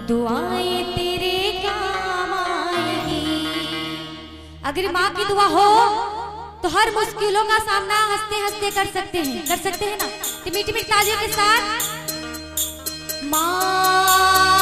दुआएं तेरे काम आएगी। अगर माँ की दुआ हो तो हर मुश्किलों का सामना हंसते हंसते कर सकते हैं ना। तो मीठी मीठी तालियों के साथ माँ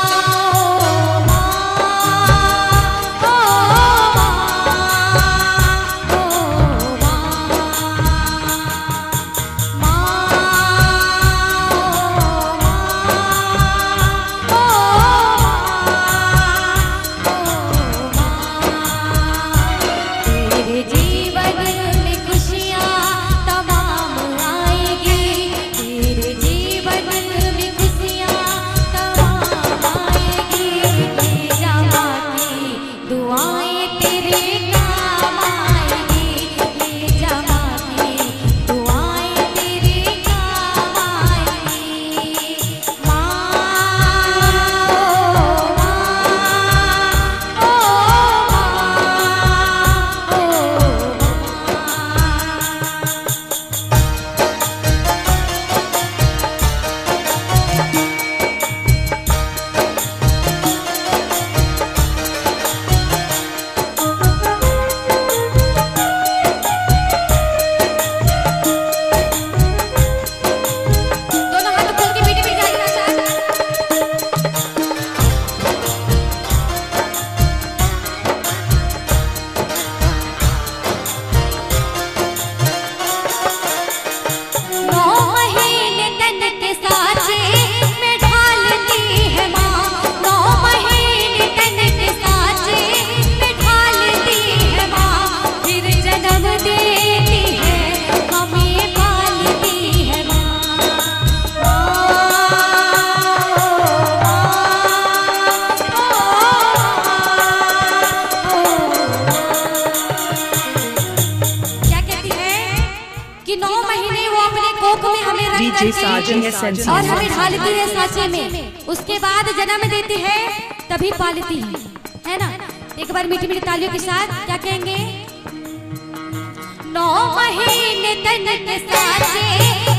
और हमें ढालती है साँचे में, उसके बाद जन्म देती है तभी पालती है ना। एक बार मीठी मीठी तालियों के साथ क्या कहेंगे? 9 महीने तन के साँचे